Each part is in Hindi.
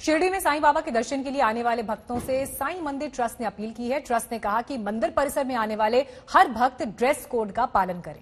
शिरडी में साईं बाबा के दर्शन के लिए आने वाले भक्तों से साईं मंदिर ट्रस्ट ने अपील की है। ट्रस्ट ने कहा कि मंदिर परिसर में आने वाले हर भक्त ड्रेस कोड का पालन करें।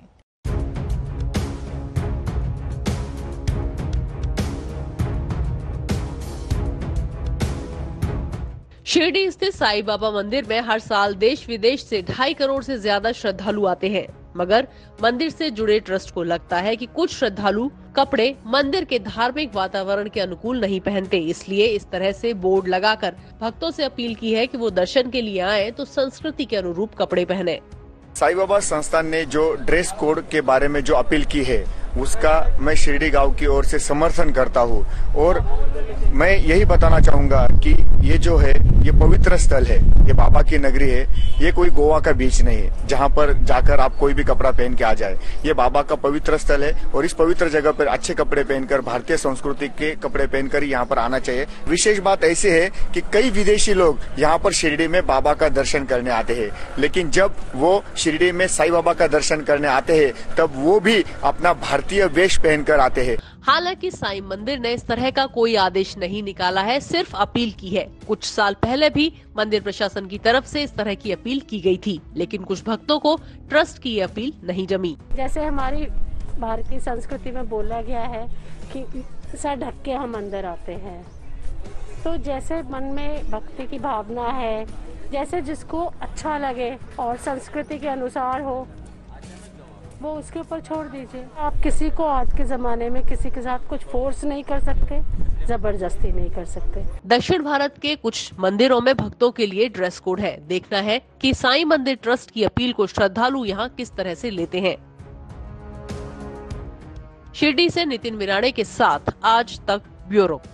शिरडी स्थित साईं बाबा मंदिर में हर साल देश विदेश से 2.5 करोड़ से ज्यादा श्रद्धालु आते हैं, मगर मंदिर से जुड़े ट्रस्ट को लगता है कि कुछ श्रद्धालु कपड़े मंदिर के धार्मिक वातावरण के अनुकूल नहीं पहनते। इसलिए इस तरह से बोर्ड लगाकर भक्तों से अपील की है कि वो दर्शन के लिए आए तो संस्कृति के अनुरूप कपड़े पहने। साईं बाबा संस्थान ने जो ड्रेस कोड के बारे में जो अपील की है उसका मैं शिरडी गांव की ओर से समर्थन करता हूं और मैं यही बताना चाहूंगा कि ये जो है ये पवित्र स्थल है, ये बाबा की नगरी है, ये कोई गोवा का बीच नहीं है जहां पर जाकर आप कोई भी कपड़ा पहन के आ जाए। ये बाबा का पवित्र स्थल है और इस पवित्र जगह पर अच्छे कपड़े पहनकर, भारतीय संस्कृति के कपड़े पहनकर ही यहाँ पर आना चाहिए। विशेष बात ऐसी है कि कई विदेशी लोग यहाँ पर शिरडी में बाबा का दर्शन करने आते हैं, लेकिन जब वो शिरडी में साईं बाबा का दर्शन करने आते हैं तब वो भी अपना भारतीय वेश पहनकर आते हैं। हालांकि साईं मंदिर ने इस तरह का कोई आदेश नहीं निकाला है, सिर्फ अपील की है। कुछ साल पहले भी मंदिर प्रशासन की तरफ से इस तरह की अपील की गई थी, लेकिन कुछ भक्तों को ट्रस्ट की अपील नहीं जमी। जैसे हमारी भारतीय संस्कृति में बोला गया है कि सर ढक के हम अंदर आते हैं, तो जैसे मन में भक्ति की भावना है, जैसे जिसको अच्छा लगे और संस्कृति के अनुसार हो, वो उसके ऊपर छोड़ दीजिए। आप किसी को आज के जमाने में किसी के साथ कुछ फोर्स नहीं कर सकते, जबरदस्ती नहीं कर सकते। दक्षिण भारत के कुछ मंदिरों में भक्तों के लिए ड्रेस कोड है। देखना है कि साईं मंदिर ट्रस्ट की अपील को श्रद्धालु यहाँ किस तरह से लेते हैं। शिरडी से नितिन विराणे के साथ आज तक ब्यूरो।